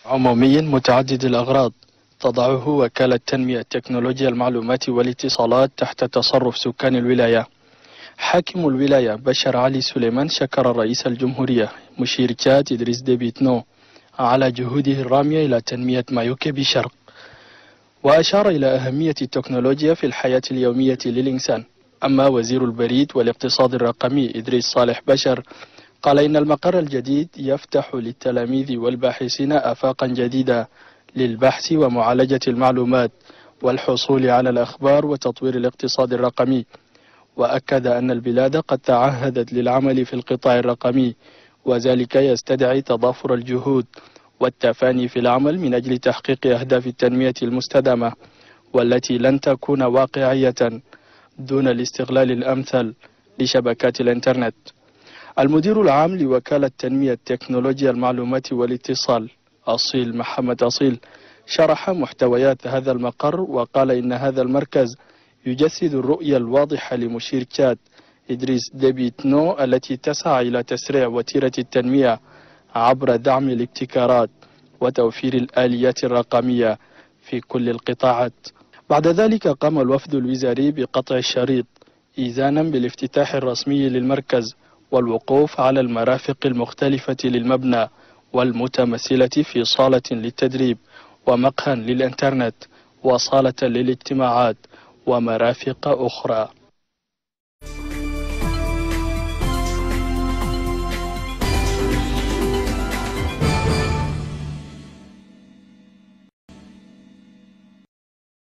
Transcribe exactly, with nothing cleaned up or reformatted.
عمومي متعدد الأغراض تضعه وكالة تنمية تكنولوجيا المعلومات والاتصالات تحت تصرف سكان الولاية. حاكم الولاية بشر علي سليمان شكر رئيس الجمهورية مشير تشاد إدريس ديبي إتنو على جهوده الرامية إلى تنمية مايوكي بشرق، وأشار إلى أهمية التكنولوجيا في الحياة اليومية للإنسان. أما وزير البريد والاقتصاد الرقمي إدريس صالح بشر قال إن المقر الجديد يفتح للتلاميذ والباحثين آفاقا جديدة للبحث ومعالجة المعلومات والحصول على الأخبار وتطوير الاقتصاد الرقمي، وأكد أن البلاد قد تعهدت للعمل في القطاع الرقمي، وذلك يستدعي تضافر الجهود والتفاني في العمل من أجل تحقيق أهداف التنمية المستدامة، والتي لن تكون واقعية دون الاستغلال الأمثل لشبكات الإنترنت. المدير العام لوكالة تنمية تكنولوجيا المعلومات والاتصال أصيل محمد أصيل شرح محتويات هذا المقر، وقال إن هذا المركز يجسد الرؤية الواضحة لمشير تشاد إدريس ديبي إتنو التي تسعى إلى تسريع وتيرة التنمية عبر دعم الابتكارات وتوفير الآليات الرقمية في كل القطاعات. بعد ذلك قام الوفد الوزاري بقطع الشريط إذانا بالافتتاح الرسمي للمركز والوقوف على المرافق المختلفة للمبنى والمتمثلة في صالة للتدريب ومقهى للإنترنت وصالة للاجتماعات ومرافق أخرى.